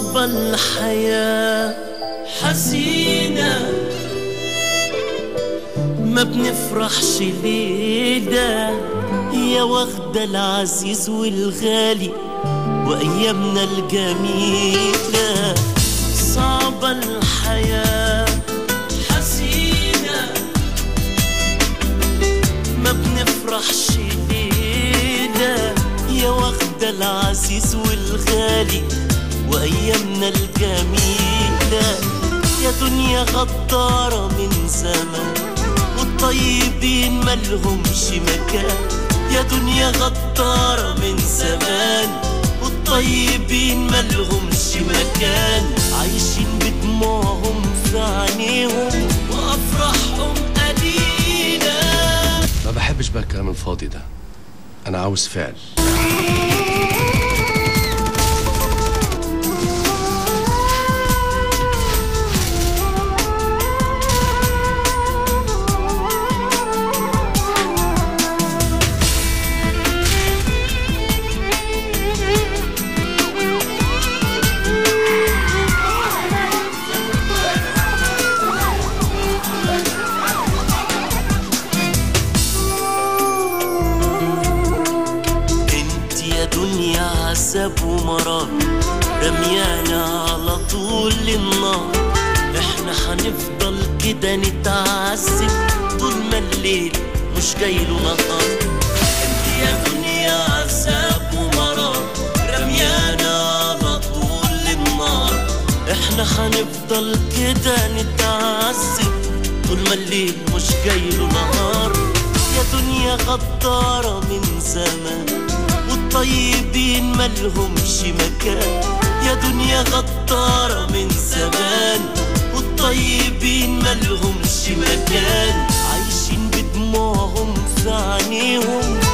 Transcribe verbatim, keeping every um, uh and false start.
صعبة الحياة حزينة، ما بنفرحش ليلة يا واخدة العزيز والغالي وأيامنا الجميلة. صعبة الحياة حزينة، ما بنفرحش ليلة يا واخدة العزيز والغالي وأيامنا الجميلة. يا دنيا غدارة من زمان والطيبين ملهمش مكان، يا دنيا غدارة من زمان والطيبين ملهمش مكان. عايشين بدموعهم في عينيهم وأفراحهم قليلة. ما بحبش بقى الكلام الفاضي ده، أنا عاوز فعل. دنيا عذاب ومرار رميانا على طول النار، احنا هنفضل كده نتعذب طول ما الليل مش جايله نهار. انت يا دنيا عذاب ومرار رميانا على طول النار، احنا هنفضل كده نتعذب طول ما الليل مش جايله نهار. يا دنيا غدارة من زمان والطيبين ملهمش مكان، يا دنيا غدارة من زمان والطيبين ملهمش مكان. عايشين بدموعهم في عينيهم